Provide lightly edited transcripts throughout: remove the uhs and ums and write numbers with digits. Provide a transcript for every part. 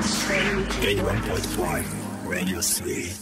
81.5 Radio Suite.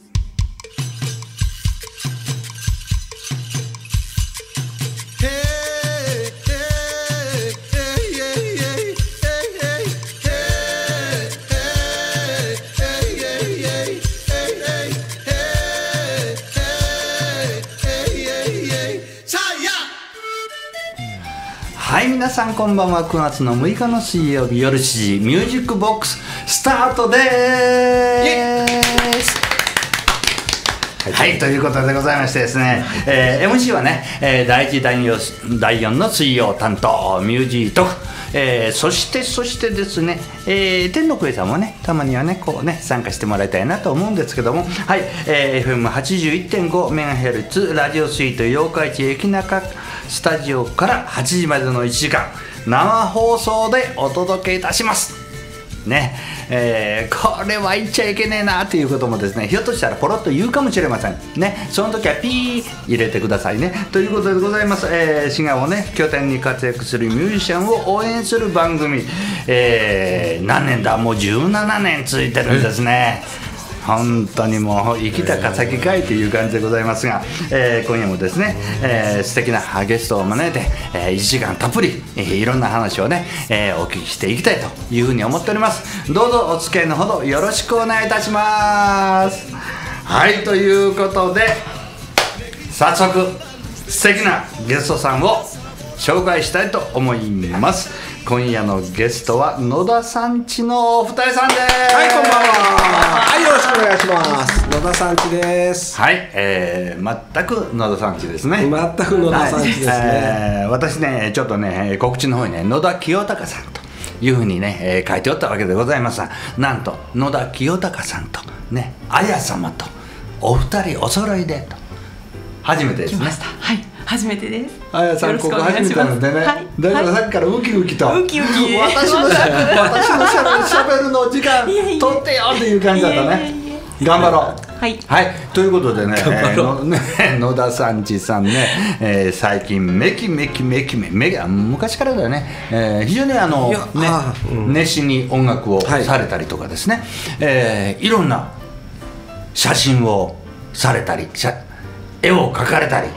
はい、皆さんこんばんは。9月の6日の水曜日夜7時、ミュージックボックススタートでーす。はい、ということでございましてですね、MC はね、第1、第4の水曜担当ミュージートク、そしてですね、天の声さんもねたまにはねこうね参加してもらいたいなと思うんですけども、はい、FM81.5MHz ラジオスイート八日市駅中スタジオから8時までの1時間生放送でお届けいたしますね。これは言っちゃいけねえなということもですね、ひょっとしたらポロッと言うかもしれませんね。その時はピー入れてくださいねということでございます。滋賀をね拠点に活躍するミュージシャンを応援する番組、何年だ、もう17年続いてるんですね。本当にもう生きたか先かいという感じでございますが、今夜もですね、素敵なゲストを招いて、1時間たっぷり、いろんな話をね、お聞きしていきたいというふうに思っております。どうぞお付き合いのほどよろしくお願いいたします。はい、ということで早速素敵なゲストさんを紹介したいと思います。今夜のゲストは野田さんちのお二人さんです。 はい、こんばんは。はい、よろしくお願いします。野田さんちです。 はい、全く野田さんちですね。 全く野田さんちですね。 はい、私ねちょっとね告知の方にね野田清隆さんというふうにね、書いておったわけでございますが、なんと野田清隆さんとね綾様とお二人お揃いでと初めてですね。 来ました。はい、初めてです。 あやさんここ初めてなのでね、 はい、 だからさっきからウキウキと、 ウキウキ私のしゃべるの時間取ってよっていう感じだったね。頑張ろう。 はい、 はい、ということでね、野田さんちさんね、最近昔からだよね、非常に熱心に音楽をされたりとかですね、いろんな写真をされたり絵を描かれたり、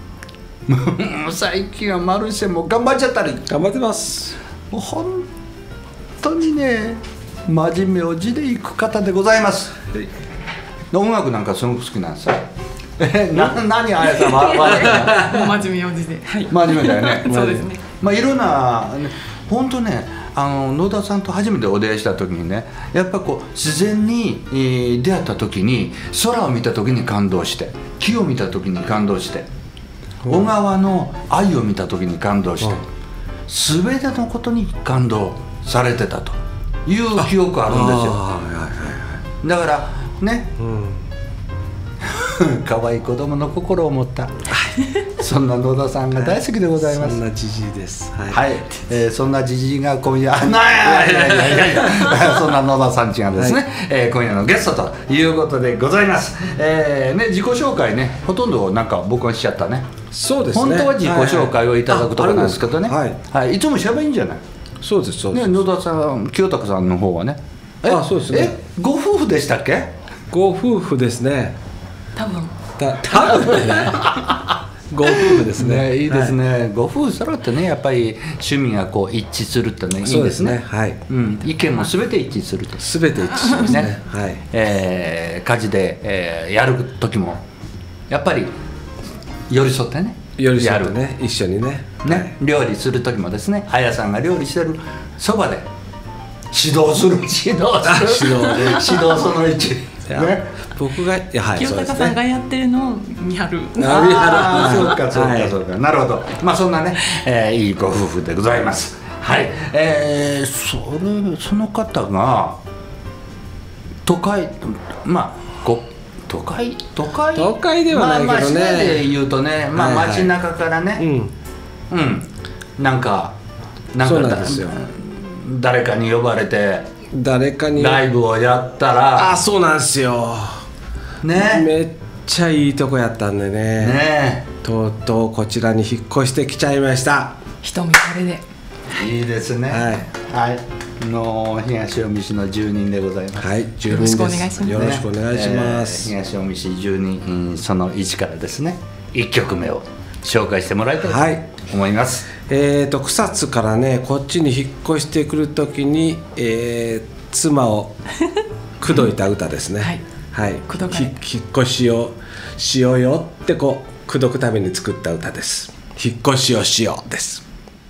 最近はマルシェも頑張っちゃったり頑張ってます。 もう本当にね真面目を字でいく方でございます。音楽なんかすごく好きなんですよ。何あやさんはもう真面目おじで、はい、 真面目だよね。 そうですね。 まあいろんな本当ね野田さんと初めてお出会いした時にね、やっぱこう自然に、出会った時に空を見た時に感動して、木を見た時に感動して、小川の愛を見た時に感動して、全てのことに感動されてたという記憶あるんですよ。だからね、可愛い子供の心を持ったそんな野田さんが大好きでございます。 そんなじじいです。 はい、そんなじじいが今夜そんな野田さんちがですね、今夜のゲストということでございます。自己紹介ねほとんどなんか僕はしちゃったね。 そうですね。 本当は自己紹介をいただくところなんですけどね。はい、いつも喋るんじゃない。 そうですそうです。 野田さん清隆さんの方はね。 そうですね。 ご夫婦でしたっけ。 ご夫婦ですね。 多分ね。ご夫婦ですね。 いいですね。ご夫婦揃ってねやっぱり趣味がこう一致するってねいいですね。はい。意見もすべて一致すると。 すべて一致しますね。はい。 家事でやる時もやっぱり寄り添ってね。 寄り添ってね一緒にね。 料理する時もですね、あやさんが料理してるそばで指導する。指導その1。 僕が清隆さんがやってるのを見張る。 そうかなるほど。まあそんなねいいご夫婦でございます。はい。その方が都会都会ではないけどね。 まあで言うとね、街中からね、なんかそうなんですよ。 誰かに呼ばれてライブをやったら、 そうなんですよね。めっちゃいいとこやったんでね、とうとうこちらに引っ越してきちゃいました。 一目惚れで。 いいですね。はい。 の東近江市の住人でございます。 はい、住人です。よろしくお願いします。よろしくお願いします。 東近江市住人その1からですね、1曲目を紹介してもらいたいと思います。 草津からね、こっちに引っ越してくるときに、妻を口説いた歌ですね。はい、引っ越しをしようよってこう口説くために作った歌です。引っ越しをしようです。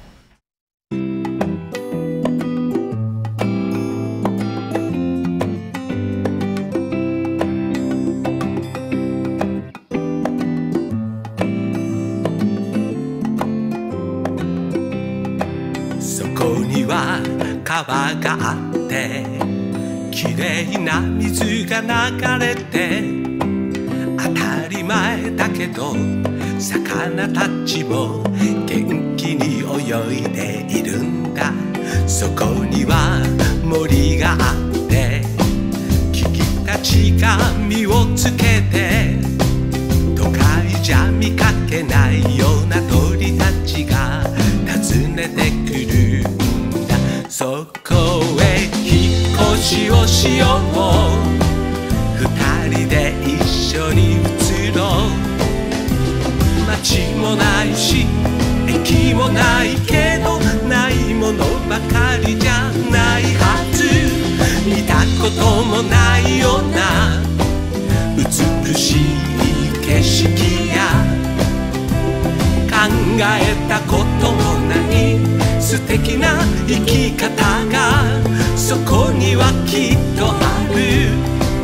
そこには川があってきれいな水が流れて、当たり前だけど魚たちも元気に泳いでいるんだ。そこには森があってキキたちが実をつけて、都会じゃ見かけないような鳥たちが訪ねてくるんだ。そこへ引っ越しをしよう、二人で一緒に移ろう。街もないし駅もないけど、ないものばかりじゃないはず。見たこともないような美しい景色や、考えたこともない素敵な生き方がそこにはきっとある。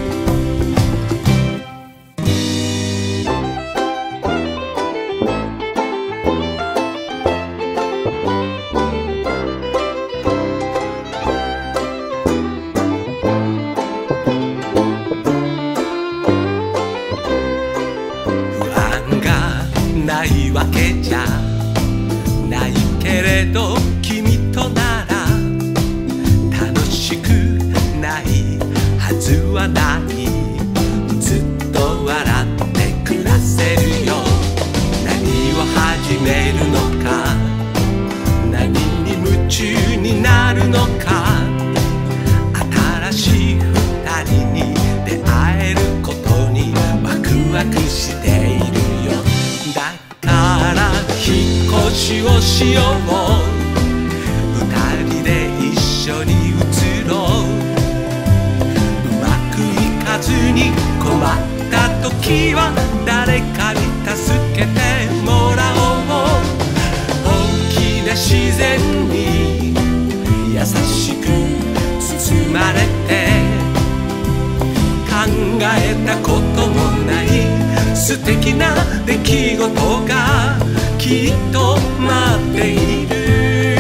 ないわけじゃないけれど、君となら楽しくないはずはない。ずっと笑って暮らせるよ。何を始めるのか、何に夢中になるのか、新しい二人に出会えることにワクワクしているよ。だから引っ越しをしよう、二人で一緒に移ろう。うまくいかずに困った時は誰かに助けてもらおう。大きな自然に優しく包まれて、考えたこともない素敵な出来事がきっと待っている。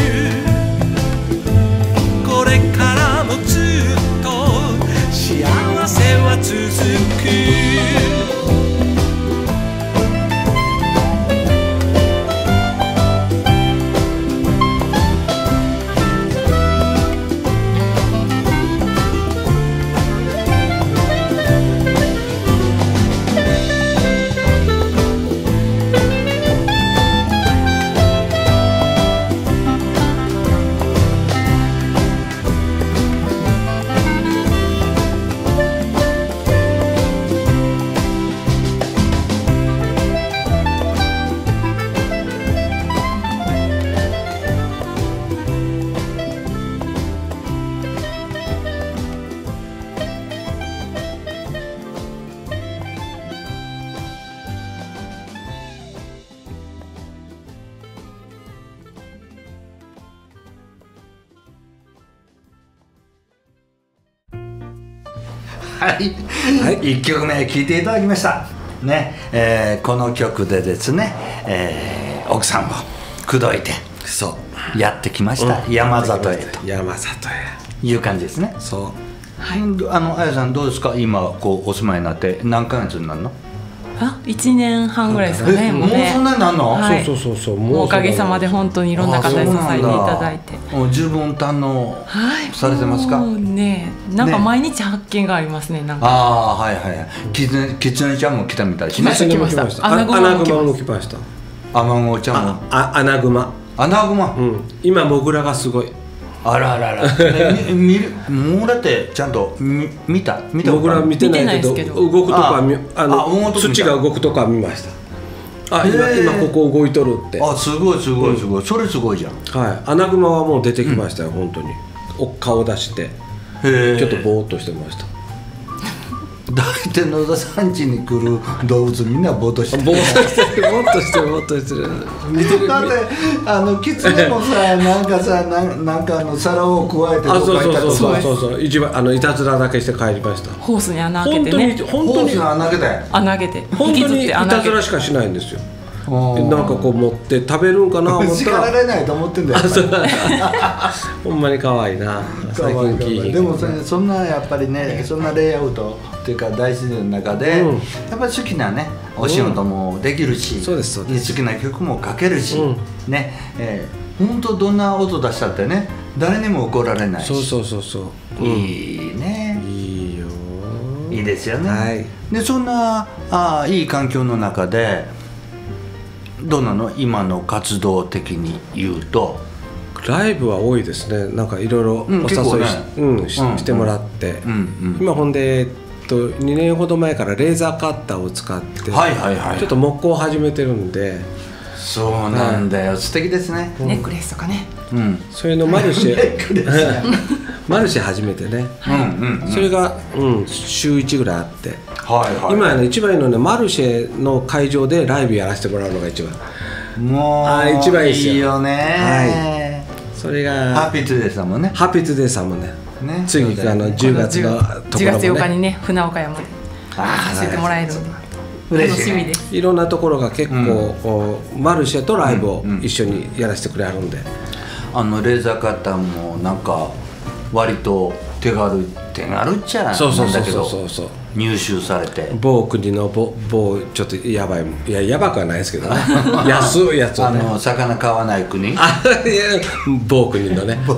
これからもずっと幸せは続く。 はい、1曲目聴いていただきましたね。この曲でですね、奥さんを口説いてやってきました、山里へという感じですね。 そう。 あやさんどうですか、今こうお住まいになって何ヶ月になるの ？1年半ぐらいですかね。 もうそんなになるの？ そう。 おかげさまで本当にいろんな方に支えていただいて、 十分堪能されてますか？ ね、なんか毎日発見がありますね。なんかはい。キツネちゃんも来たみたいしね。 来ました。 アナグマも来ました。 アナグマちゃんも。 アナグマ。 アナグマ。 今モグラがすごい。 あららら見るもうだってちゃんと見た僕ら見てないけど動くとか土が動くとか見ました。今ここ動いとるって。 すごいそれすごいじゃん。 はい、アナグマはもう出てきましたよ、本当に顔出してちょっとぼーっとしてました。 大体野田さん家に来る動物みんなぼーっとしてる。 ぼーっとしてる見てる。 だってキツネもさなんか皿を加えてそう一番いたずらだけして帰りました。 ホースに穴開けてね。 本当に穴開けて本当にいたずらしかしないんですよ。なんかこう持って食べるんかな思った叱られないと思ってんだよ。 ほんまに可愛いな。最近聞いて。 でもそんなやっぱりね、そんなレイアウトっていうか大自然の中で、やっぱり好きなねお仕事もできるし、好きな曲も書けるし、ね、本当どんな音出したってね誰にも怒られないし。 そういいね。 いいよ。 いいですよね。でそんないい環境の中で。どうなの今の活動的に言うと。 ライブは多いですね。なんかいろいろお誘いしてもらって、今ほんで2年ほど前からレーザーカッターを使ってちょっと木工を始めてるんで。 そうなんだよ、素敵ですね。 ネックレスとかね。 それのマルシェ始めてね。それが週1ぐらいあって。今一番いいのね、マルシェの会場でライブやらせてもらうのが一番もう一番いいですよ。 いいよね。 それがハッピートゥデイさんもね。 次10月のところもね、10 月8日にね船岡山で走ってもらえるんで楽しみです。 いろんなところが結構マルシェとライブを一緒にやらせてくれはるんで、 レーザーカッターもなんか割と手軽っちゃなんだけど入手されて、 某国の某ちょっとやばくはないですけどね安いやつをね、 魚買わない国、 某国のね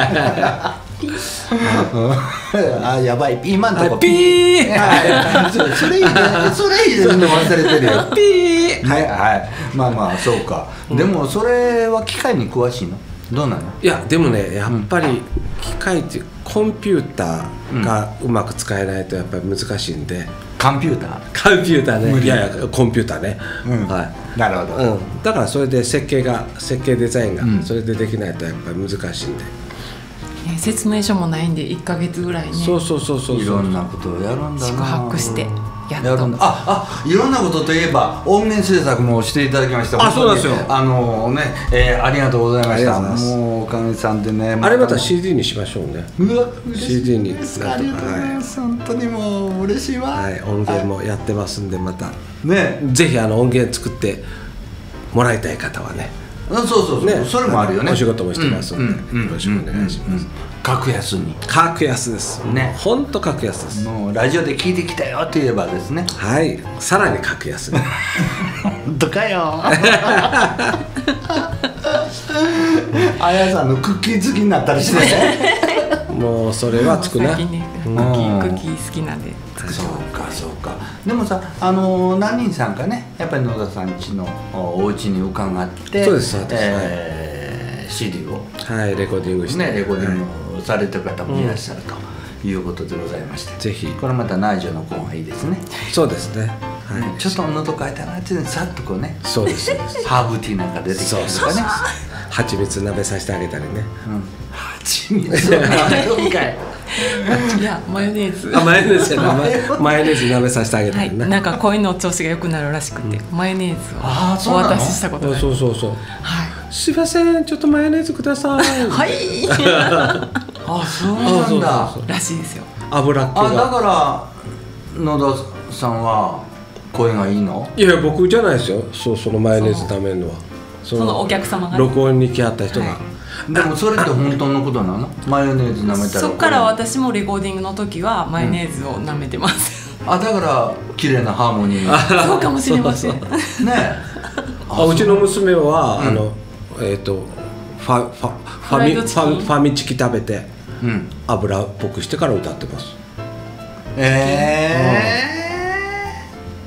やばい今のとこピーそれ入れるの忘れてるよピーまあそうか。でもそれは機械に詳しいのどうなの？ いやでもねやっぱり機械っていうコンピューターがうまく使えないとやっぱり難しいんで。 コンピューターね。いやコンピューターね。 なるほど。 だからそれで設計デザインがそれでできないとやっぱり難しいんで。 説明書もないんで1ヶ月ぐらいね。 そういろんなことをやるんだな。 宿泊してやっと。 いろんなことといえば音源制作もしていただきました。 そうなんですよ。 ありがとうございました。もうおかげさんでね。 あれまた CD にしましょうね。CD に。 ありがとうございます。本当にもう嬉しいわ。 音源もやってますんでまたね。 ぜひ音源作ってもらいたい方はね。 そうそれもあるよね。 お仕事もしてますのでよろしくお願いします。 格安に。 格安ですね。本当格安です。 もうラジオで聞いてきたよって言えばですね。 はい。さらに格安ね。 本当かよ。あやさんのクッキー好きになったりしてね。 もうそれはつくな。 最近ねクッキー好きなんで。 そうか。でもさ何人さんかねやっぱり野田さん家のお家に伺って。 そうです。 CD をレコーディングしてレコーディングされてる方もいらっしゃるということでございまして、 ぜひこれまた内助の子がいいですね。 そうですね。 ちょっと喉かいたなってさっとこうね。 そうです。 ハーブティーなんか出てきたりとかね。 蜂蜜鍋させてあげたりね。 蜂蜜鍋かい。 いやマヨネーズ。 マヨネーズやな。マヨネーズ鍋させてあげたりね。 なんか声の調子が良くなるらしくてマヨネーズをお渡ししたことがある。 そう。すいませんちょっとマヨネーズください。 はい。 そうなんだ。 らしいですよ。 油っ気が。 だから野田さんは声がいいの？ いや僕じゃないですよ。そのマヨネーズ食べるのは。 そのお客様が録音に来はった人が。 でもそれって本当のことなの？マヨネーズ舐めたら。 そっから私もレコーディングの時はマヨネーズを舐めてます。 だから綺麗なハーモニー。 そうかもしれません。ね。 うちの娘はファミチキ食べて油っぽくしてから歌ってます。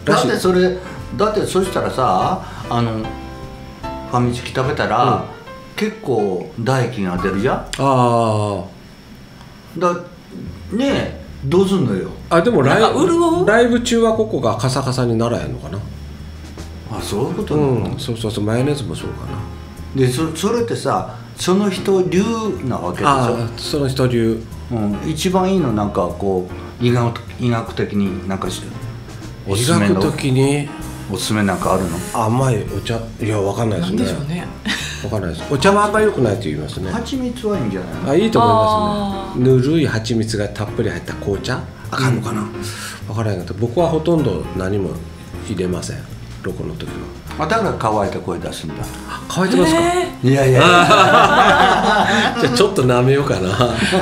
だってそしたらさファミチキ食べたら結構唾液が出るじゃん。 あだねえ、どうすんのよ。 でもライイブ中はここがカサカサにならへんのかな。 あ、そういうことなの。 そうそうそう、マヨネーズもそうかな。 でそれってさ、その人流なわけでしょ。 その人流、 一番いいのなんかこう医学的になんかおすすめの医学的におすすめなんかあるの？ 甘いお茶、いやわかんないですね。 なんでしょうね。 わかんないです。お茶はあんまり良くないと言いますね。 蜂蜜はいいんじゃないの？ いいと思いますね。ぬるい蜂蜜がたっぷり入った紅茶、あかんのかな。わからないけど、僕はほとんど何も入れません。ロコの時は。 だから乾いた声出すんだ。 乾いてますか？ いやいや。 じゃあちょっと舐めようかな。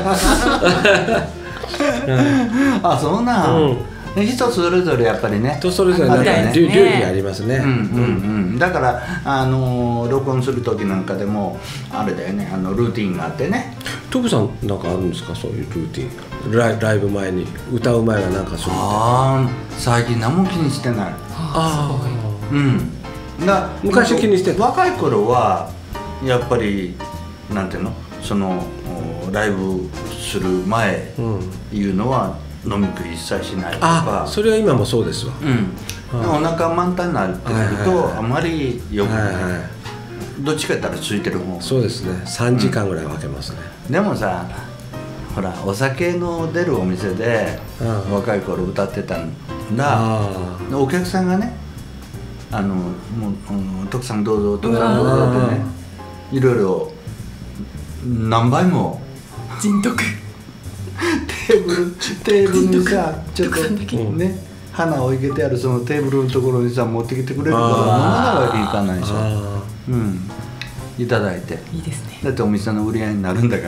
あ、そうなん。人それぞれやっぱりね。 人それぞれなんか流儀ありますね。 だから録音する時なんかでもあれだよね、ルーティンがあってね。 トクさんなんかあるんですか、そういうルーティン。ライブ前に歌う前はなんかする。 最近何も気にしてない。 昔気にしてた。 若い頃はやっぱりなんていうの、そのライブする前いうのは飲み食い一切しないとか。 それは今もそうですわ。 お腹満タンになってくるとあまりよくない。どっちかやったらついてる方。 そうですね、3時間ぐらい分けますね。 でもさ、ほらお酒の出るお店で若い頃歌ってたんだ。お客さんがね、もう徳さんどうぞ、徳さんどうぞってね、いろいろ何倍も人徳テーブルにさ、ちょっとね、花を生けてあるそのテーブルのところにさ持ってきてくれるから飲まないわけいかないでしょ。いただいて。いいですね。だってお店の売り上げになるんだから。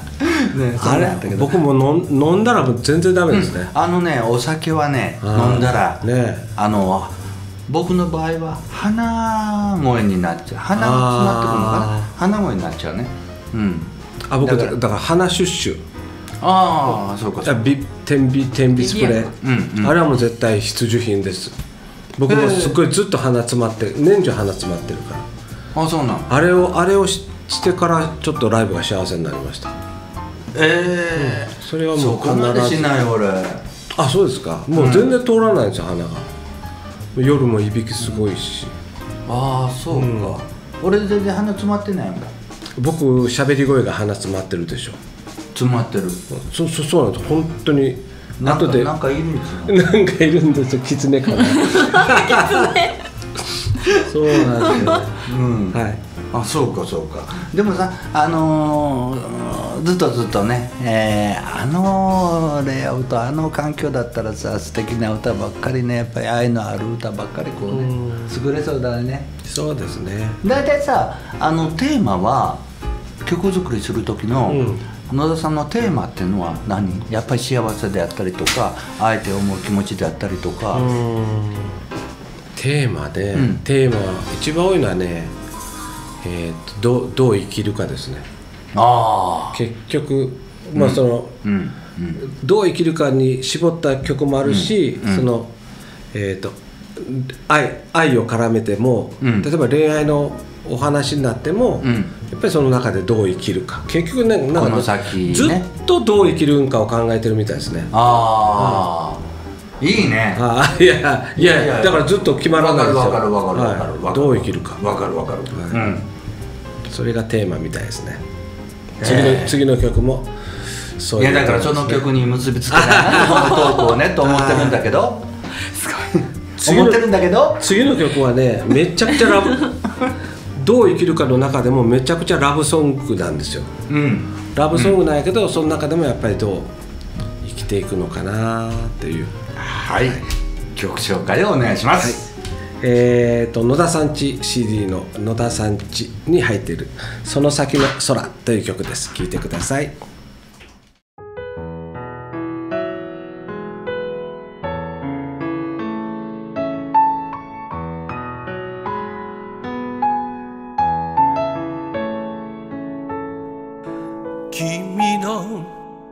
あれ、僕も飲んだら全然ダメですね。 お酒はね、飲んだら僕の場合は鼻声になっちゃう。鼻が詰まってくるのかな。鼻声になっちゃうね。 僕だから鼻シュッシュ。 そうか。 点鼻スプレー、あれはもう絶対必需品です。僕もすっごいずっと鼻詰まって、年中鼻詰まってるから。 そうなの。 あれをしてからちょっとライブが幸せになりました。それはもうそこまでしない俺。 そうですか。もう全然通らないんですよ、鼻が。夜もいびきすごいし。 そうか。俺全然鼻詰まってないもん。 僕喋り声が鼻詰まってるでしょ。 詰まってる。 そうなんです。本当に後でなんかいるんですよ。なんかいるんですよ、キツネかな。そうなんですよ。 そうかそうか。でもさ、ずっとね、レイアウト、環境だったらさ、素敵な歌ばっかりね、やっぱり愛のある歌ばっかりこうね、作れそうだね。 そうですね。 大体さ、テーマは曲作りする時の野田さんのテーマっていうのは何？やっぱり幸せであったりとか、あえて思う気持ちであったりとか。 テーマは一番多いのはね、どう生きるかですね。結局どう生きるかに絞った曲もあるし、愛を絡めても、例えば恋愛のお話になっても、やっぱりその中でどう生きるか、結局ね、なんかずっとどう生きるんかを考えてるみたいですね。 いいね。 いやだからずっと決まらないですよ。 わかる。 どう生きるか。 わかる。 それがテーマみたいですね。次の曲もそういう。 だからその曲に結びつけないこのトークをねと思ってるんだけど。すごい。思ってるんだけど。 次の曲はね、めちゃくちゃどう生きるかの中でもめちゃくちゃラブソングなんですよ。ラブソングなんやけど、その中でもやっぱりどう生きていくのかなっていう。 曲紹介をお願いします。 野田さんち CD の野田さんちに入っている「その先の空」という曲です。聴いてください。 君の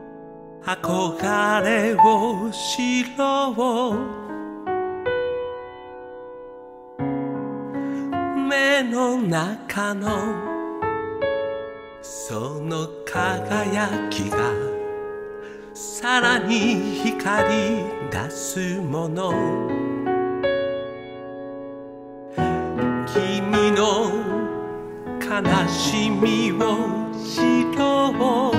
憧れを知ろう、目雨の中のその輝きがさらに光り出すもの、君の悲しみを知ろう、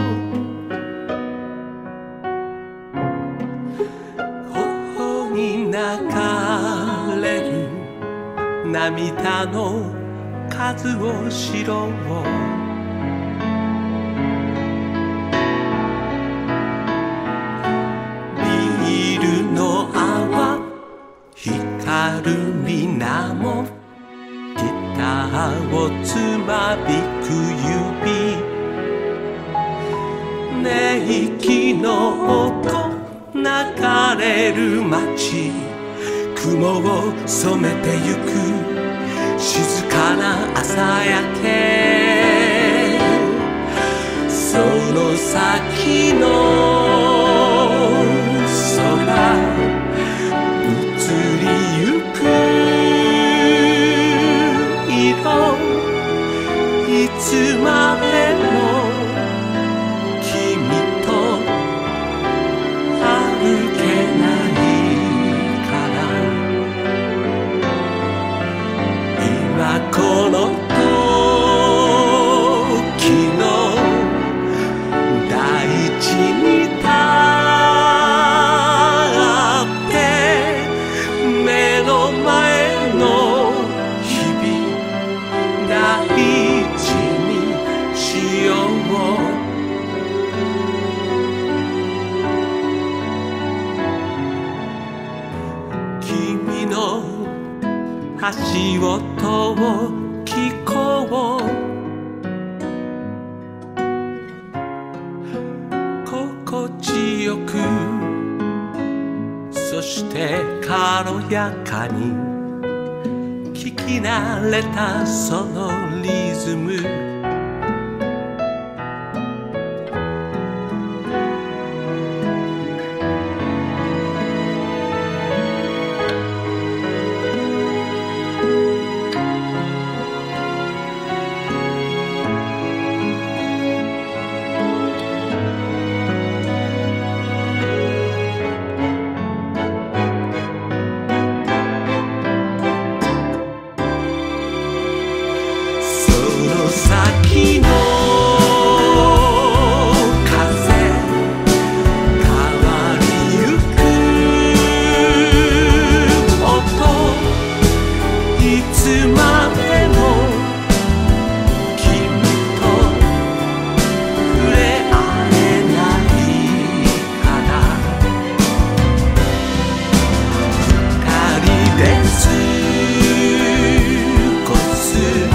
頬に流れる涙の数を知ろう、ビールの泡光る水面、ギターをつまびく指、寝息の音流れる街、雲を染めてゆく静かな朝焼け、その先の空移りゆく色、いつまでも君と歩けないから今この時の大地に立って目の前の日々大事にしよう、君の足音を聞こう、心地よくそして軽やかに聞き慣れたそのリズム、先の風変わりゆく音、いつまでも君と触れ合えないから二人で過ごす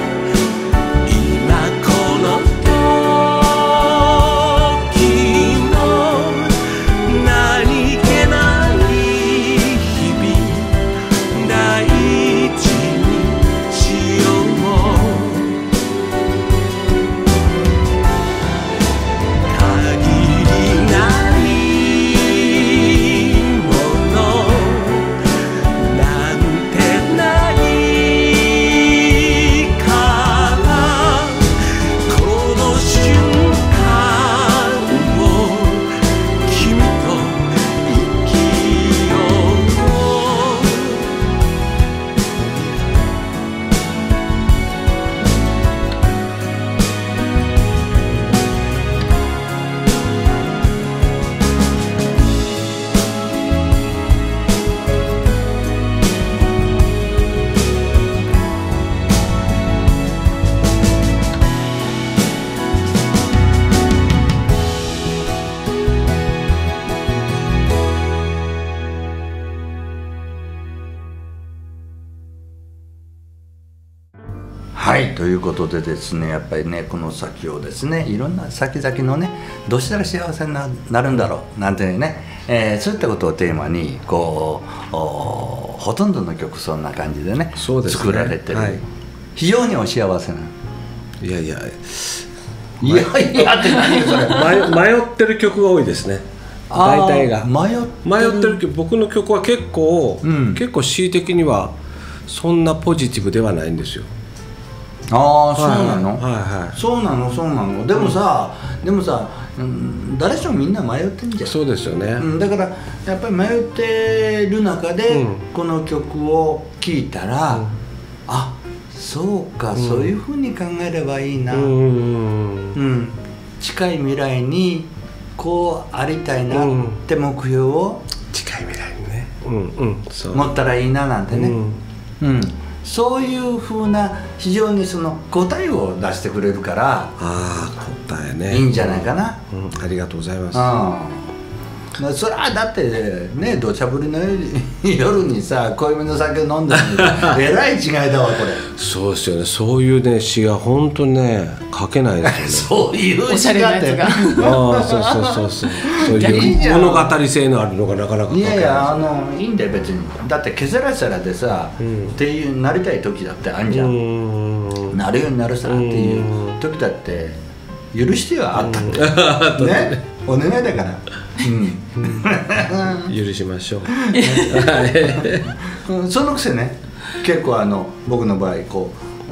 はい、ということでですね、やっぱりねこの先をですねいろんな先々のねどうしたら幸せになるんだろうなんてね、そういったことをテーマにこうほとんどの曲そんな感じでね作られてる、はい、非常にお幸せな。 いやいやいやいやって何よそれ迷ってる曲が多いですね。大体が迷ってる曲、僕の曲は結構、結構恣意的にはそんなポジティブではないんですよ。 ああ、そうなの、 はいはい、 そうなの。でもさ、誰しもみんな迷ってんじゃん。 そうですよね、 だからやっぱり迷ってる中で、この曲を聴いたら、あ、そうか、そういうふうに考えればいいな、近い未来にこうありたいなって目標を近い未来にね、 持ったらいいななんてね、そういうふうな非常にその答えを出してくれるから、 答えね、 いいんじゃないかな。 ありがとうございます。 それはだってね、土砂降りの夜にさ、濃いめの酒飲んでるえらい違いだわこれ。 そうですよね。そういうね詩が本当にね書けないですよね。 そういう詩があって、 そういう物語性のあるのがなかなか書けない。 いやいいんだよ別に。だってケセラセラでさ、っていうなりたい時だってあんじゃん。なるようになるさっていう時だって許してはあったってね、お願いだから。 許しましょう。 そのくせね、結構僕の場合こ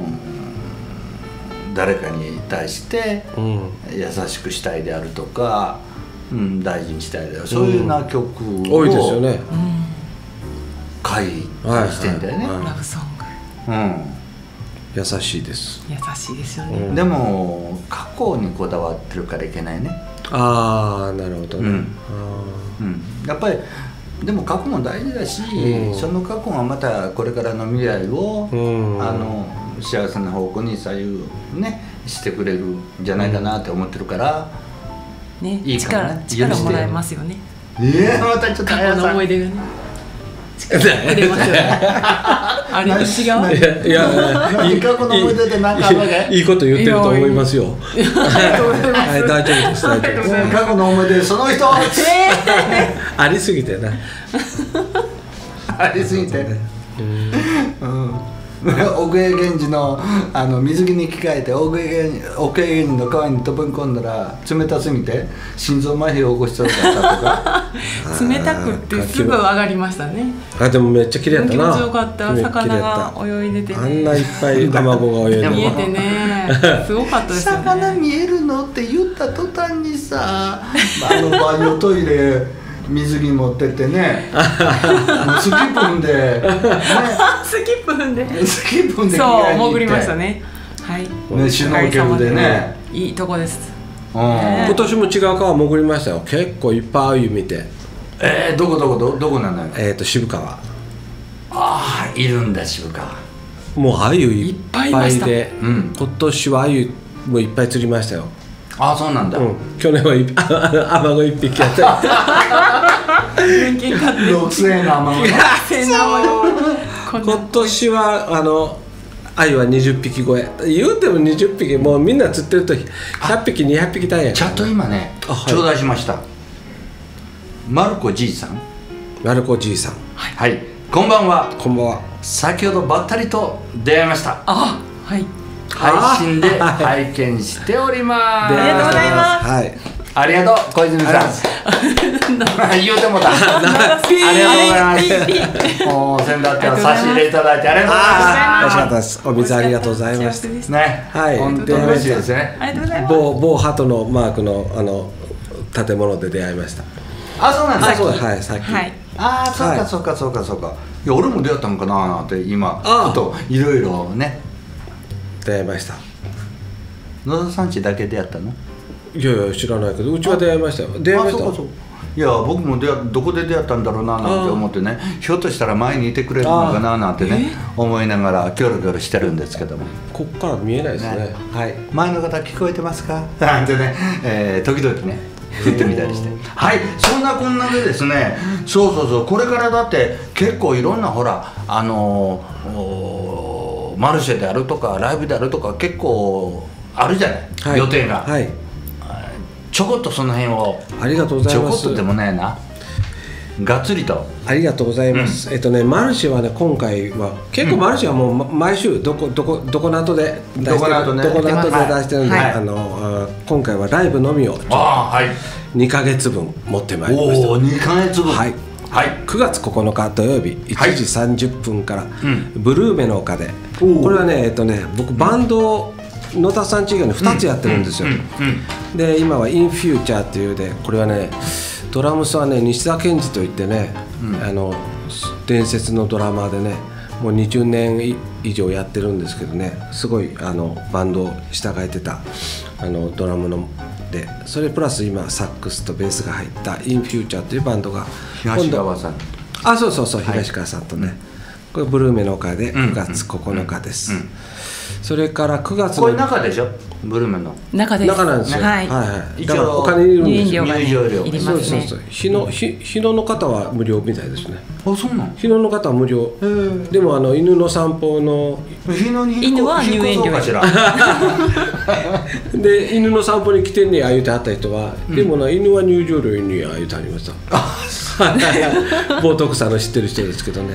う、誰かに対して優しくしたいであるとか、大事にしたいである、そういうような曲を多いですよね。 書いしてんだよね。 ラブソング。 優しいです。 優しいですよね。 でも過去にこだわってるからいけないね。 なるほどね。 やっぱりでも過去も大事だし、その過去がまたこれからの未来を幸せな方向に左右ねしてくれるんじゃないかなって思ってるから、いいかもね。 力もらえますよね。 またちょっと過去の思い出がね。力くれますよね。あれ違う？ いや過去の思い出で何かあるわけ？ いいこと言ってると思いますよ。はい、大丈夫です。 過去の思い出その人ありすぎてな。 ありすぎて。奥江源氏の水着に着替えて奥江源氏の川に飛び込んだら冷たすぎて心臓麻痺を起こしそうだったとか。 冷たくってすぐ上がりましたね。 でもめっちゃ綺麗やったな。 気持ちよかった。魚が泳いでてね、 あんないっぱい卵が泳いで見えてね、すごかったですよね。 魚見えるのって言った途端にさ、バイオトイレ水着持ってってね、スキップ踏んで、 スキップ踏んで、 そう潜りましたね。はい。 シュノーケルでね、 いいとこです。 今年も違う川潜りましたよ。結構いっぱい鮎見て。 どこなのよ。 渋川。 いるんだ渋川。 もう鮎いっぱいで、今年は鮎もいっぱい釣りましたよ。 そうなんだ。 去年はアマゴ1匹やった。 6000円のアマゴ。 今年は鮎は20匹超え。言うても20匹、もうみんな釣ってると100匹200匹単位や。 チャット今ね、頂戴しました。マルコじいさん。 マルコじいさん。 はい。こんばんは。 こんばんは。 先ほどばったりと出会いました。 はい。 配信で拝見しております。 ありがとうございます。 はい。ありがとう小泉さん。言うてもた。ありがとうございます。もう先だって差し入れいただいてありがとうございます。 美味しかったです。お水ありがとうございました。 ね。はい。本当に嬉しいですね。 ありがとうございます。 某鳩のマークの建物で出会いました。 そうなんですか。 はい、さっき。 そうか。いや俺も出会ったのかなって今ふといろいろね。 出会いました。 野田さんちだけ出会ったの？ いや知らないけど、うちは出会いましたよ。出会いました。 いや僕もどこで出会ったんだろうななんて思ってね、ひょっとしたら前にいてくれるのかななんてね思いながらキョロキョロしてるんですけども、 こっから見えないですね。はい。 前の方聞こえてますかなんてね、時々ね振ってみたりしてはい、そんなこんなでですね、そうこれからだって結構いろんなほらマルシェであるとかライブであるとか結構あるじゃない、予定が。はい。ちょこっとその辺を。 ありがとうございます。 ちょこっとでもねな。がっつりと。 ありがとうございます。マルシェはね今回は結構マルシェはもう毎週どこなどで出してるんで、今回はライブのみを2ヶ月分持ってまいりました。 2ヶ月分。 はい。 はい、 9月9日土曜日1時30分から、ブルーメの丘で、これはね、僕バンド野田さんチームに2つやってるんですよ。で今はインフューチャーっていうで、これはねドラムスはね西田健二といってね、伝説のドラマーでね、もう20年以上やってるんですけどね、すごいバンドを従えてたドラムので、それプラス今サックスとベースが入ったインフューチャーというバンドが東川さん、 そう東川さんとね、これブルーメの丘で9月9日です。それから9月のこれ中でしょ、ブルーメの中です。 中なんですよ。 はいだからお金いるんですよ。 入場料がねいりますね。 日野の方は無料みたいですね。 あ、そうなの。 日野の方は無料。でも犬の散歩の犬は入園料かしら。 で犬の散歩に来てんねや言うてはった人は、でもな犬は入場料にや言うてはりました。冒涜さんの知ってる人ですけどね。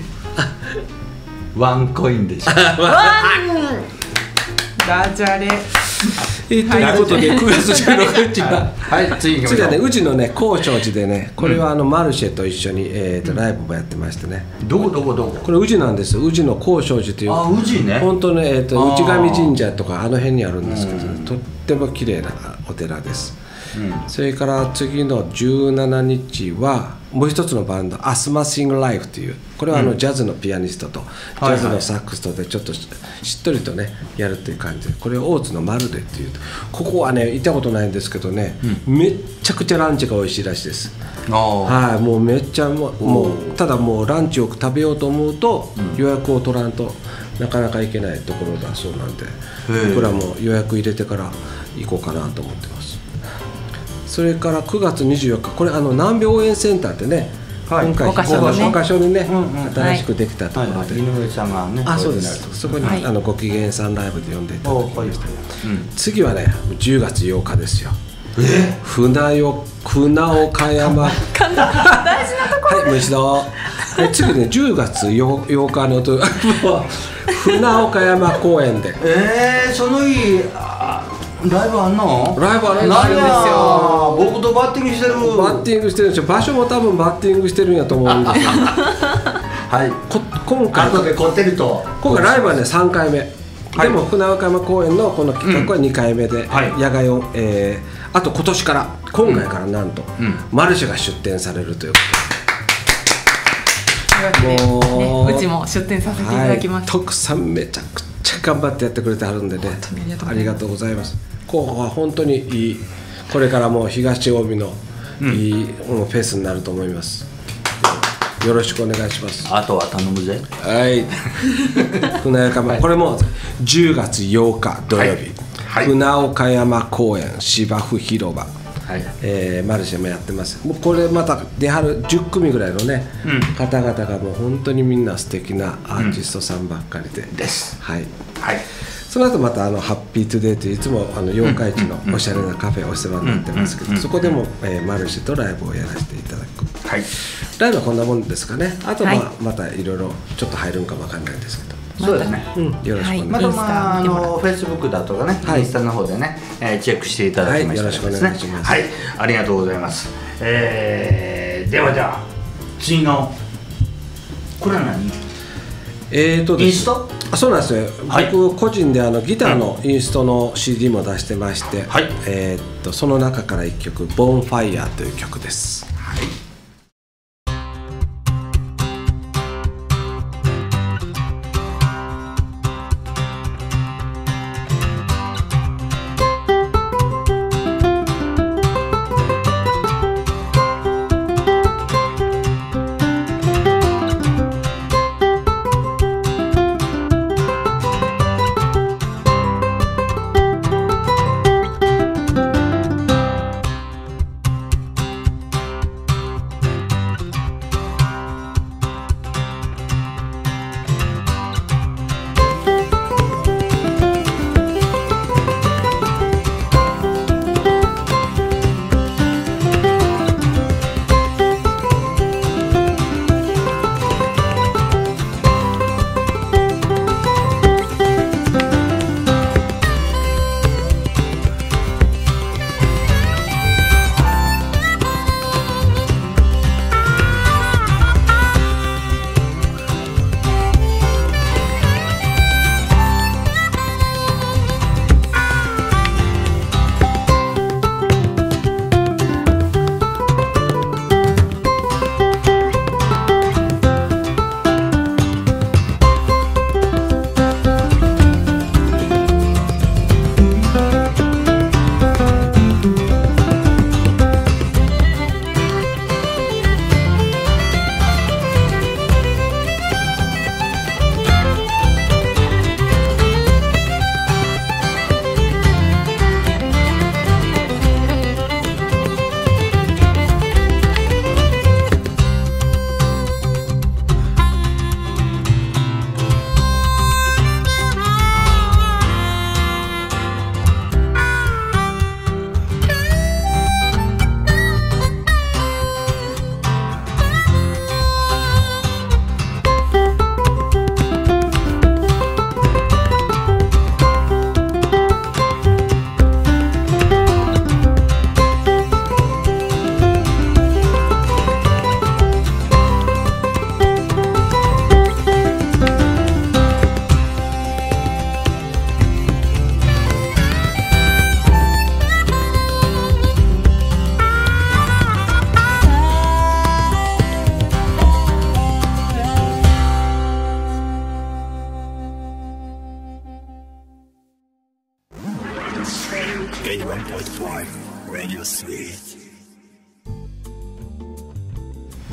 ワンコインでしょ。 ダジャレ。 ということで9月16日は次はね、宇治のね高尚寺でね、これはマルシェと一緒にライブもやってましてね。 どここれ宇治なんですよ。宇治の高尚寺という、 宇治ね、 本当ね内神神社とかあの辺にあるんですけど、とっても綺麗なお寺です。それから次の17日はもう一つのバンドアスマシングライフという、これはジャズのピアニストとジャズのサックスとでちょっとしっとりとねやるっていう感じで、これを大津のマルデっていう、ここはね行ったことないんですけどね、めっちゃくちゃランチが美味しいらしいです。はい、もうめっちゃもうただもうランチを食べようと思うと予約を取らんとなかなか行けないところだそうなんで、僕らも予約入れてから行こうかなと思ってます。それから9月24日、これ難病応援センターってね、今回5か所にね新しくできたところで、 井上さんがね、 そうです。そこにご機嫌さんライブで呼んでいただきました。次はね10月8日ですよ。船岡山大事なところ。はい、もう一度。次ね10月8日の船岡山公園で。 その日ライブあんの？ ライブあるんですよ。僕とバッティングしてる。 バッティングしてるんですよ。場所も多分バッティングしてるんやと思うんですよ。はい。今回ライブはね3回目。でも船岡山公園のこの企画は2回目で、野外をあと今回からなんとマルシェが出店されるということで。 もううちも出店させていただきます。 徳さんめちゃくちゃ頑張ってやってくれてあるんでね、ありがとうございます。ここは本当にいい、これからも東近江のいいフェスになると思います。よろしくお願いします。 あとは頼むぜ。 はい。船岡山、これも10月8日土曜日、船岡山公園芝生広場、マルシェもやってます。もうこれまた出はる10組ぐらいのね、方々がもう本当にみんな素敵なアーティストさんばっかりで、はい。その後またハッピートゥデイといういつも八日市のおしゃれなカフェお世話になってますけど、そこでもマルシェとライブをやらせていただく。ライブはこんなもんですかね。あとまたいろいろちょっと入るんかもわかんないですけど。 そうですね。 よろしくお願いしまます。 フェイスブックだとかね、インスタの方でね、チェックしていただきましたらですね。 よろしくお願いします。 はい、ありがとうございます。ではじゃあ次のこれは何？インスト？ そうなんですよ。僕個人でギターのインストの CD も出してまして、その中から1曲「ボンファイヤー」という曲です。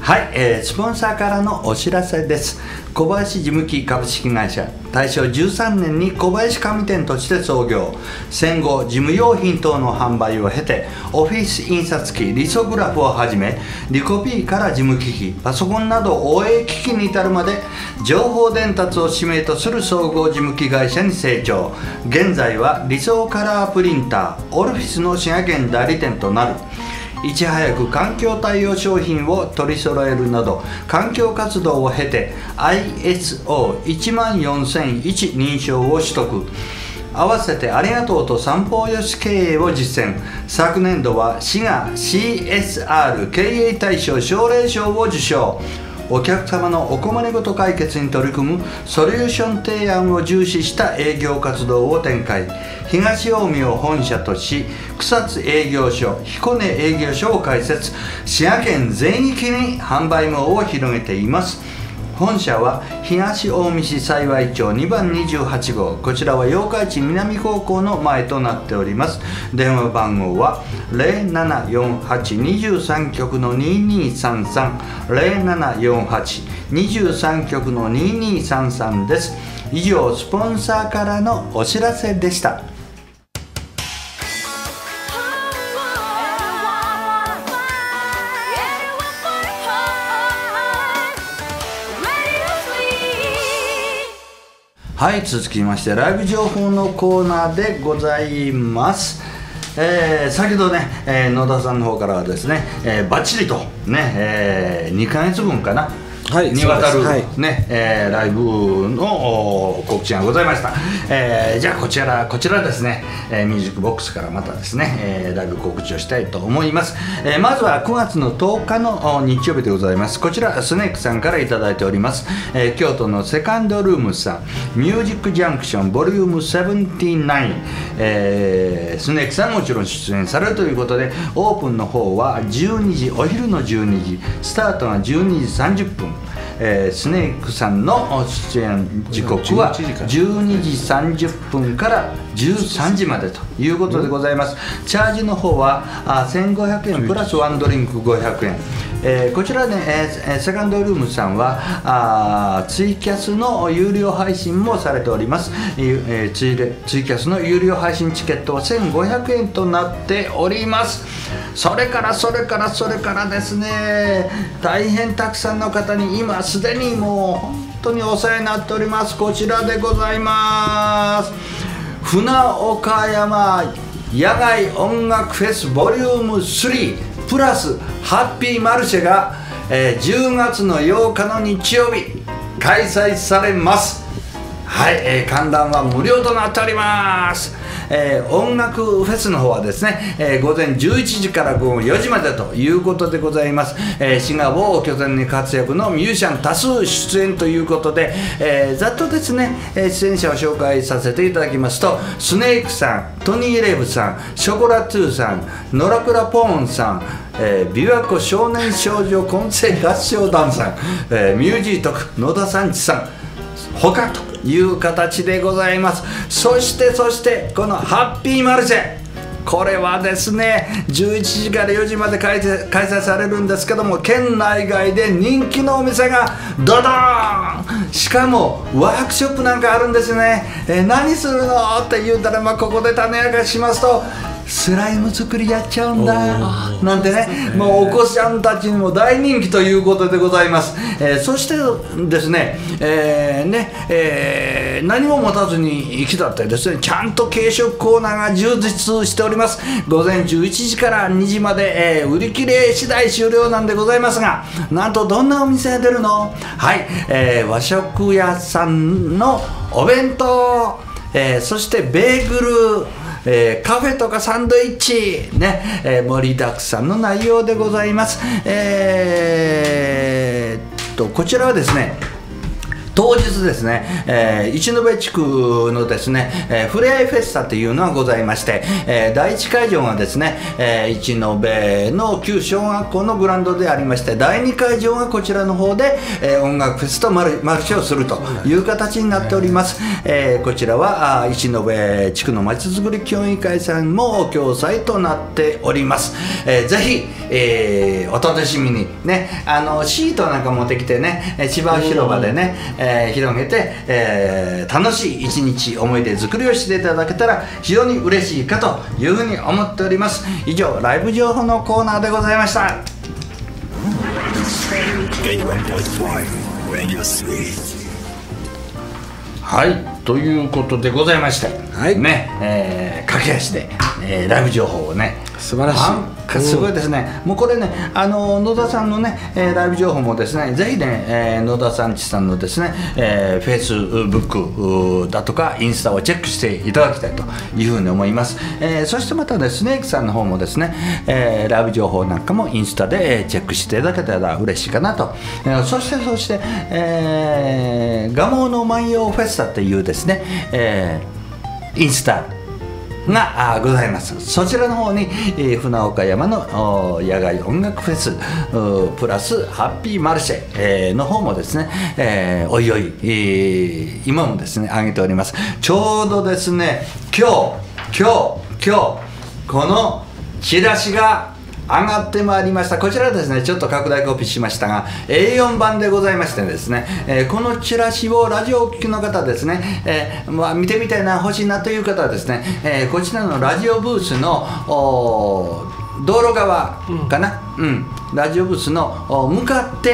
はい、スポンサーからのお知らせです。小林事務機株式会社、大正13年に小林紙店として創業。戦後事務用品等の販売を経て、オフィス印刷機、リソグラフをはじめ、リコピーから事務機器、パソコンなど OA 機器に至るまで情報伝達を使命とする総合事務機会社に成長。現在は理想カラープリンターオルフィスの滋賀県代理店となる。いち早く環境対応商品を取り揃えるなど環境活動を経て ISO14001 認証を取得。合わせてありがとうと三方よし経営を実践。昨年度は滋賀 CSR 経営大賞奨励賞を受賞。お客様のお困りごと解決に取り組むソリューション提案を重視した営業活動を展開。東近江を本社とし、草津営業所、彦根営業所を開設。滋賀県全域に販売網を広げています。本社は東近江市幸町2番28号、こちらは八日市南高校の前となっております。電話番号は 0748-23 局の2233 0748-23 局の2233です。以上、スポンサーからのお知らせでした。はい、続きましてライブ情報のコーナーでございます。先ほどね、野田さんの方からはですね、バッチリとね、2ヶ月分かな、はい、にわたる、はい、ね、ライブの告知がございました。じゃあこちらですね、ミュージックボックスからまたですね、ライブ告知をしたいと思います。まずは9月の10日の日曜日でございます。こちらスネークさんからいただいております。京都のセカンドルームさん、ミュージックジャンクションボリューム79、スネークさんもちろん出演されるということで、オープンの方は12時、お昼の12時、スタートが12時30分。スネークさんの出演時刻は12時30分から13時までということでございます。チャージの方は1500円プラスワンドリンク500円。こちらね、セカンドルームさんはツイキャスの有料配信もされております。ツイキャスの有料配信チケットは1500円となっております。それからですね、大変たくさんの方に今すでにもう本当にお世話になっております。こちらでございます。船岡山野外音楽フェスボリューム3プラスハッピーマルシェが、10月の8日の日曜日開催されます。はい、観覧は無料となっております。音楽フェスの方はですね、午前11時から午後4時までということでございます。滋賀を拠点に活躍のミュージシャン多数出演ということで、ざっとですね、出演者を紹介させていただきますと、スネークさん、トニー・レブさん、ショコラトゥーさん、ノラクラポーンさん、琵琶湖少年少女混声合唱団さん、ミュージートク野田さんちさん他という形でございます。そしてこのハッピーマルシェ、これはですね11時から4時まで開催されるんですけども、県内外で人気のお店がドドーン、しかもワークショップなんかあるんですね。何するのって言うたら、ここで種明かししますと、スライム作りやっちゃうんだなんてね、もうお子さんたちにも大人気ということでございます。そしてですね、何も持たずに来たってですね、ちゃんと軽食コーナーが充実しております。午前11時から2時まで、売り切れ次第終了なんでございますが、なんとどんなお店が出るの？はい、和食屋さんのお弁当、そしてベーグル、カフェとかサンドイッチ、ね、盛りだくさんの内容でございます。こちらはですね、 当日ですね、一延地区のですね、ふれあいフェスタというのがございまして、第1会場がですね、一延の旧小学校のグラウンドでありまして、第2会場がこちらの方で、音楽フェスとマルシェをするという形になっております。こちらは一延地区のまちづくり協議会さんも共催となっております。ぜひ、お楽しみにね、シートなんか持ってきてね、芝広場でね、広げて、楽しい一日思い出作りをしていただけたら非常に嬉しいかというふうに思っております。以上、ライブ情報のコーナーでございました。はい、ということでございまして、はい、ね、駆け足で、ライブ情報をね、 素晴らしい、 すごいですね。もうこれね、野田さんのね、ライブ情報もですね、ぜひね、野田さんちさんのですね、フェイスブックだとかインスタをチェックしていただきたいというふうに思います。そしてまたね、スネークさんの方もですね、ライブ情報なんかもインスタで、チェックしていただけたら嬉しいかなと。そして、蒲生の万葉フェスタというですね、インスタがございます。そちらの方に、船岡山の野外音楽フェスプラスハッピーマルシェ、の方もですね、おいおい、今もですね上げております。ちょうどですね今日このチラシが上がってまいりました。こちらですね、ちょっと拡大コピーしましたが A4 版でございましてですね、このチラシをラジオをお聞きの方ですね、見てみたいな、欲しいなという方はですね、こちらのラジオブースの道路側かな、ラジオブースの向かって、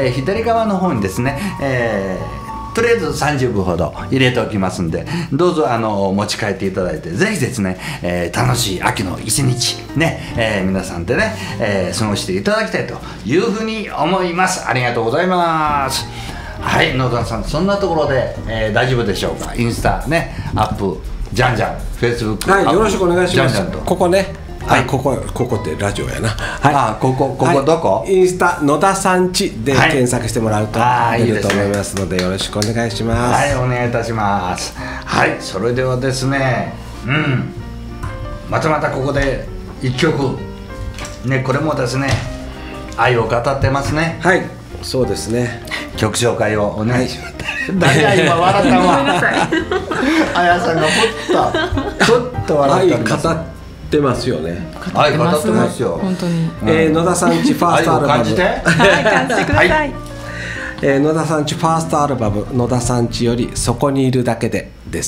左側の方にですね、とりあえず30分ほど入れておきますんで、どうぞ持ち帰っていただいて、ぜひですね、楽しい秋の一日ね、皆さんでね、過ごしていただきたいというふうに思います。ありがとうございます。はい、野田さん、そんなところで、大丈夫でしょうか。インスタね、アップじゃんじゃん、フェイスブック、 はい、よろしくお願いします。 じゃんじゃんとここね、はい、ここってラジオやな。 はい、ここどこ？ インスタ野田さんちで検索してもらうと出ると思いますので、よろしくお願いします。 はい、お願いいたします。はい、それではですね、またここで一曲ね、これもですね、愛を語ってますね。 はい、そうですね。 曲紹介をお願いします。誰が今笑ったのは？あやさんがちょっと笑ったんです。 愛語ってますよね。 はい、語ってますよ。 本当に。 野田さんちファーストアルバム。 感じて。 はい、感じてください。 野田さんちファーストアルバム、野田さんちよりそこにいるだけでです。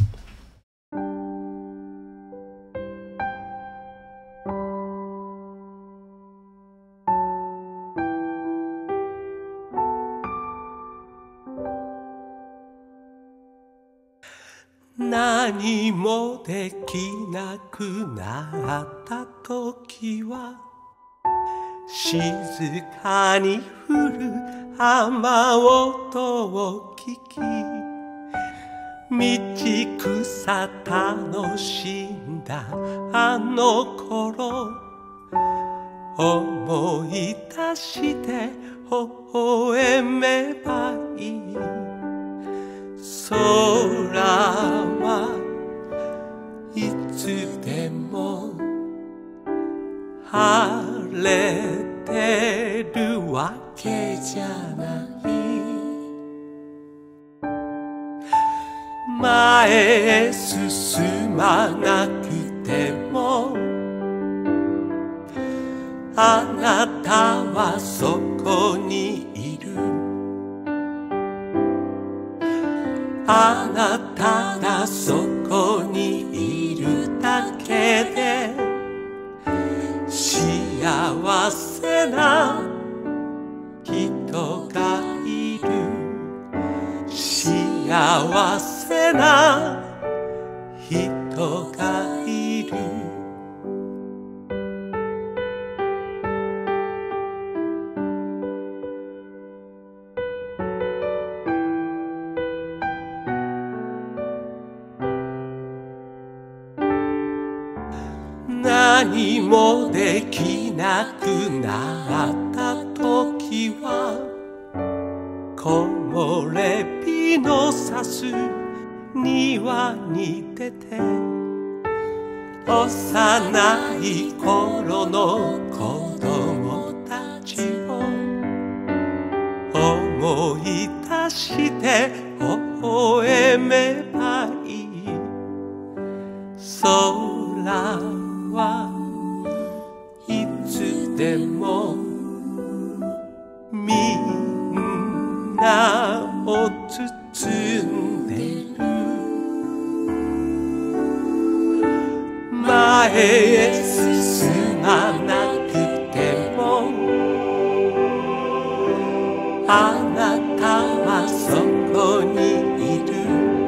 何もできなくなった時は静かに降る雨音を聞き、道草楽しんだあの頃思い出して微笑めばいい。空はいつでも晴れてるわけじゃない。前へ進まなくてもあなたはそこにいる。あなたがそこにいるだけで幸せな人がいる。幸せな人がいる。何もできなくなった時は木漏れ日の差す庭に出て幼い頃の子供たちを思い出して微笑めばいい。空はいつでもみんなを包んでる。前へ進まなくてもあなたはそこにいる。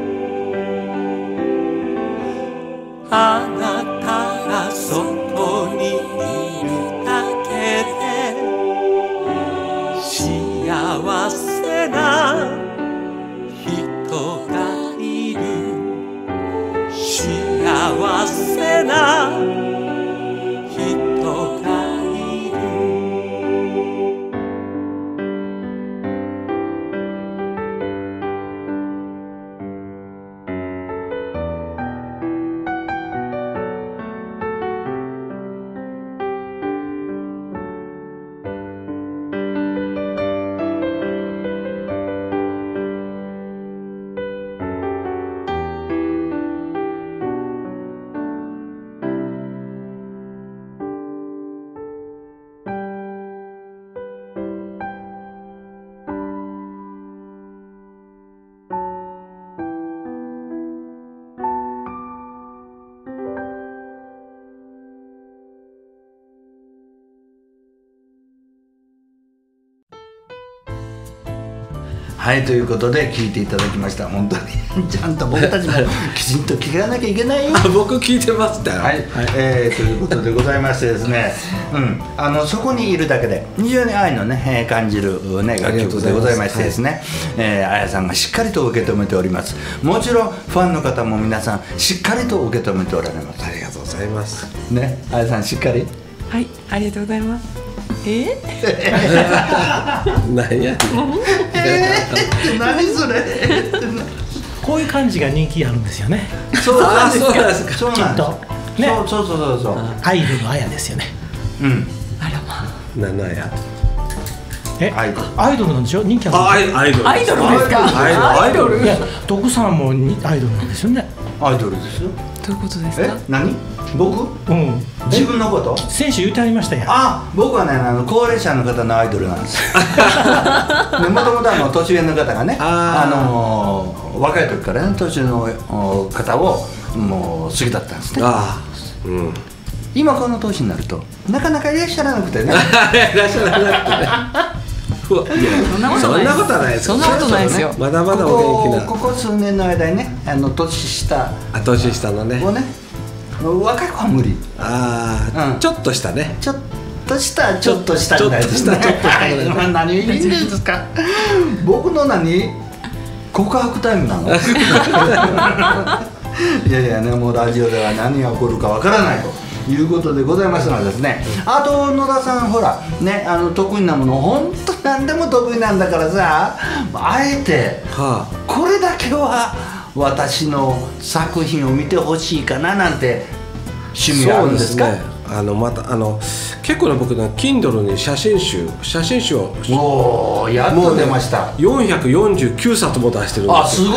あなたがそこにいるだけで幸せな人がいる。幸せな人がいる。 はい、ということで聞いていただきました。本当にちゃんと僕たちもきちんと聞かなきゃいけないよ。 僕聞いてましたよ。 はい、ということでございましてですね、そこにいるだけで非常に愛のね、感じるね楽曲でございましてですね、あやさんがしっかりと受け止めております。もちろんファンの方も皆さんしっかりと受け止めておられます。 ありがとうございますね、あやさんしっかり。 はい、ありがとうございます。 何や何それこういう感じが人気あるんですよね。 そうなんですか。そうきっとね。 そうアイドルあやですよね。 あらまあ。 何のやアイドルなんでしょ。人気ある。 アイドル。 アイドルですか。 アイドル。 いや、徳さんもアイドルなんですよね。 アイドルですよ。 どういうことですか。 何？僕？自分のこと？ 先週言ってありましたやん。 僕はね、高齢者の方のアイドルなんですよ。もともと年上の方がね、若い時からね、年上の方をもう好きだったんですね。今この年になるとなかなかいらっしゃらなくてね。 いらっしゃらなくてね。そんなことはないです。 そんなことないですよ。 まだまだお元気な。 ここ数年の間にね、年下のね。 をね、若い子は無理。 ちょっとしたね。 ちょっとしたぐらいですね。何言うんですか。僕の告白タイムなの。いやいやね、もうラジオでは何が起こるかわからないということでございますのでですね。あと野田さん、ほらね、得意なもの本当何でも得意なんだからさ、あえてこれだけは私の作品を見てほしいかななんて趣味があるんですか？ また結構ね、僕ね Kindle に写真集をやっと出ました。 449冊も出してるんですよ。 すごい。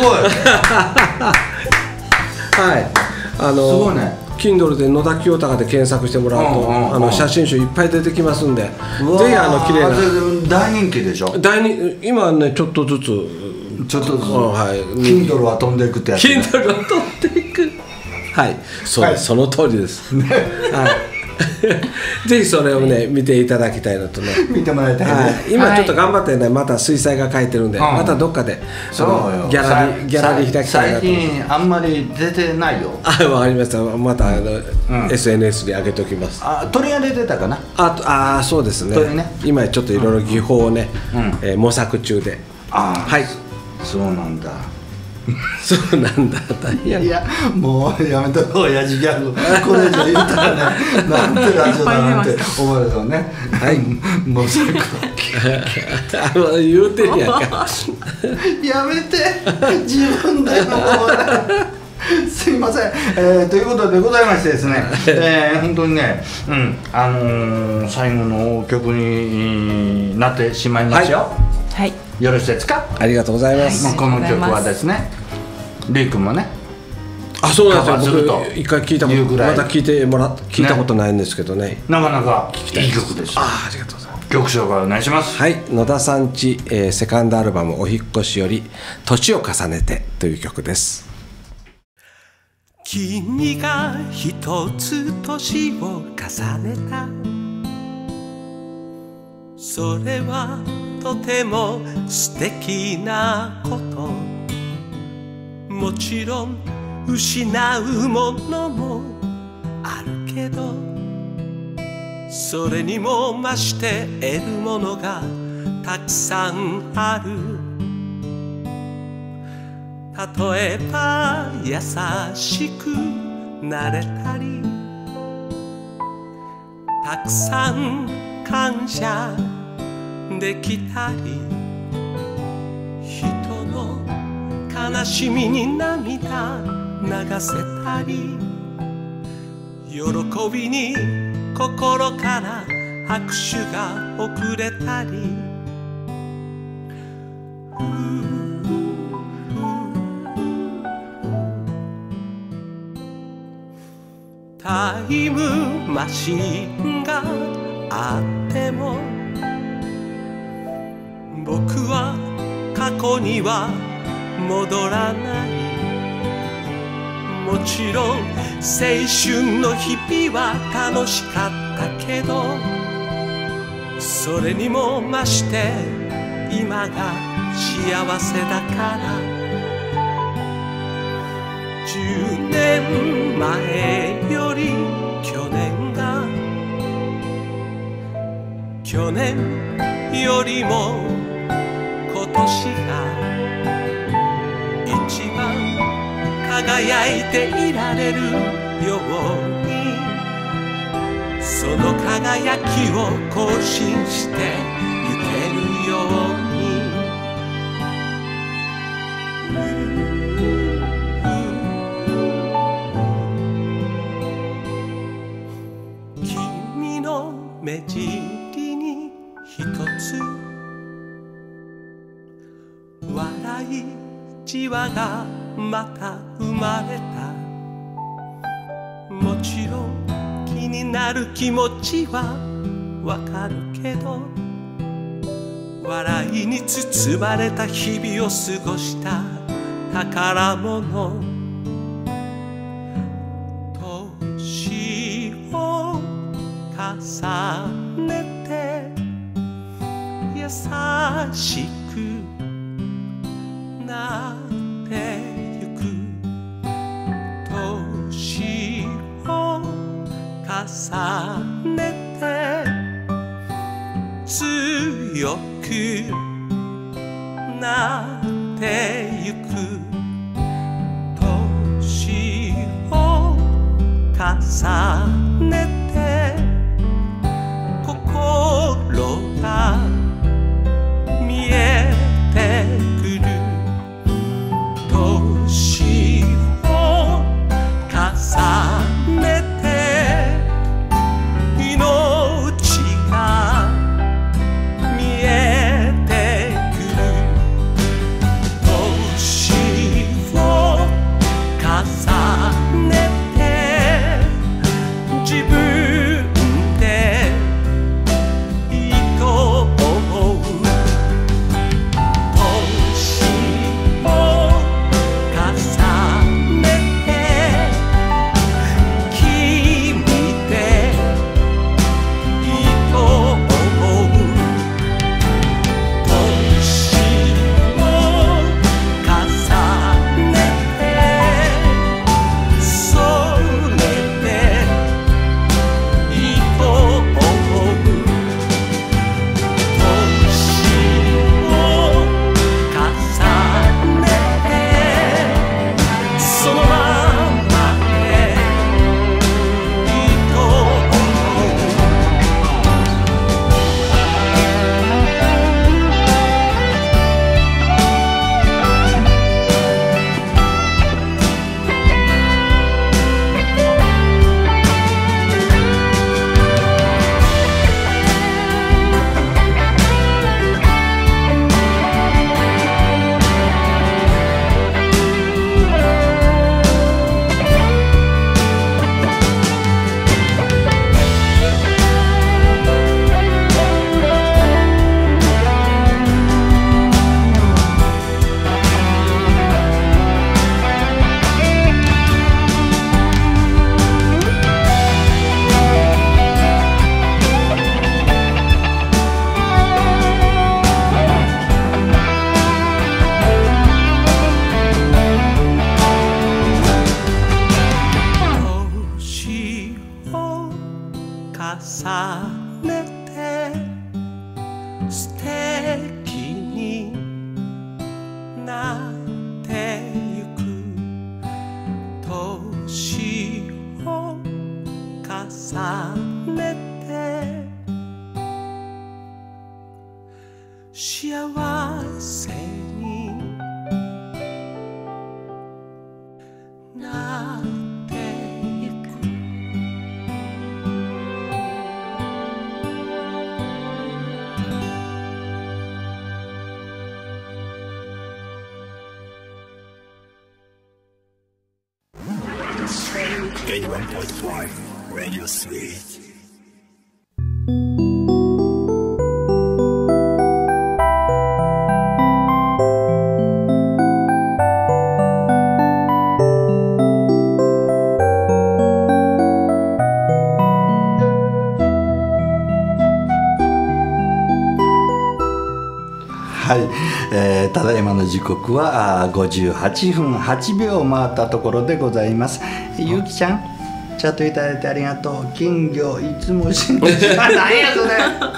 はい、すごいね。Kindle で野田清隆で検索してもらうと写真集いっぱい出てきますんで、ぜひ綺麗な。 大人気でしょ。 今ねちょっとずつ Kindle は飛んでいくってやつ。 Kindle は飛んでいく。はい、そうです、その通りです。ぜひそれをね見ていただきたいのとね、 見てもらいたいね。 今ちょっと頑張ってね、また水彩画描いてるんで、またどっかでそのギャラリー開きたいなと。 最近あんまり出てないよ。 わかりました。またSNS に上げておきます。 鳥が出てたかな。 そうですね。今ちょっといろいろ技法をね模索中で。はい、 そうなんだ。 そうなんだ、大変や。 いやもうやめとこう、親父ギャグこれ以上言ったらねなんてラジオだなんて思われるよね。 はい、 もうそれ言うてるやんかやめて自分でもすいません、ということでございましてですね、本当にね、最後の曲になってしまいますよ。 はい、 よろしいですか。 ありがとうございます。 この曲はですね、りゅうくんもね、 あ、そうなんですよ。僕一回聞いたこと、また聞いたことないんですけどね。 なかなかいい曲です。 ありがとうございます。 曲紹介お願いします。 はい、野田さんち、セカンドアルバムお引越しより年を重ねてという曲です。 君が一つ年を重ねた、それはとても素敵なこと。もちろん失うものもあるけど、それにも増して得るものがたくさんある。例えば優しくなれたり、たくさん感謝できたり、人の悲しみに涙流せたり、喜びに心から拍手が送れたり、タイムマシンがあっても僕は過去には戻らない。もちろん青春の日々は楽しかったけど、それにも増して今が幸せだから。10年前より去年よりも今年が一番輝いていられるように、その輝きを更新してゆけるように。君の目尻に一つ笑いじわがまた生まれた。もちろん気になる気持ちはわかるけど、笑いに包まれた日々を過ごした宝物。年を重ねて優しくなってゆく。年を重ねて強くなってゆく。年を重ねて心が見えてくる。年を重ねて命が見えてくる。年を重ねて自分幸せになっていく 81.5 Radio Suite. はい、ただいまの時刻は58分8秒回ったところでございます。ゆうきちゃん、チャットいただいてありがとう。金魚いつもしんどい。何やそれ。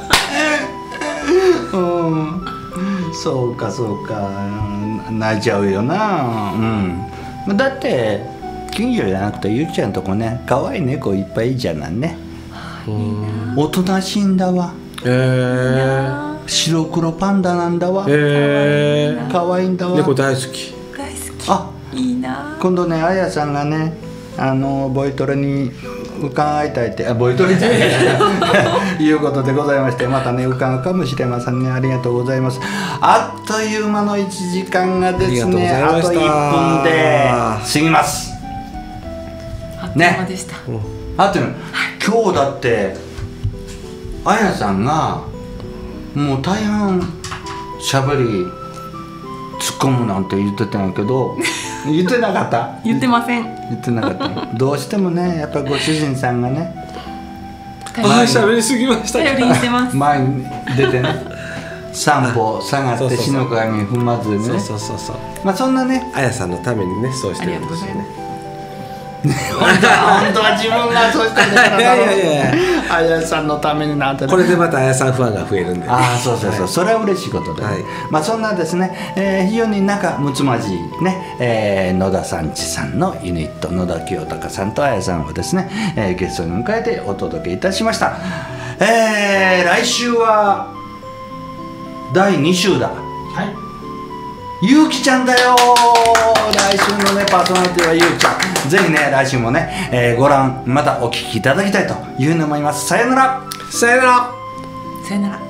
そうかそうか、泣いちゃうよな。だって金魚じゃなくてゆうきちゃんとこね、可愛い猫いっぱいいいじゃないね。おとなしいんだわ。白黒パンダなんだわ。可愛いんだわ。 猫大好き。 大好き。 あ、 いいな。 今度ね、あやさんがね、ボイトレに伺いたいって、ボイトレじゃないいうことでございまして、またね伺うかもしれませんね。ありがとうございます。あっという間の1時間がですね、あと1分で過ぎます。 あっという間でした。 あっという間。今日だってあやさんがもう大半しゃべり突っ込むなんて言ってたんやけど言ってなかった？ 言ってません。 言ってなかった。どうしてもね、やっぱご主人さんがね、 しゃべりすぎました頼りにしてます。 前に出てね3歩下がって死の影に踏まずね。 そうまあそんなね、 あやさんのためにね、そうしてるんですよね。 本当は自分がそうしたんだからあやさんのためになって、 これでまたあやさんファンが増えるんで、 そう、それは嬉しいことで、まあそんなですね、非常に仲睦まじいね、野田さんちさんのユニット、野田清隆さんとあやさんをですね、ゲストに迎えてお届けいたしました。来週は第2週だ。ゆうきちゃんだよ。来週のねパーソナリティはゆうきちゃん。ぜひね来週もね、ご覧またお聞きいただきたいというふうに思います。さよなら。 さよなら。 さよなら。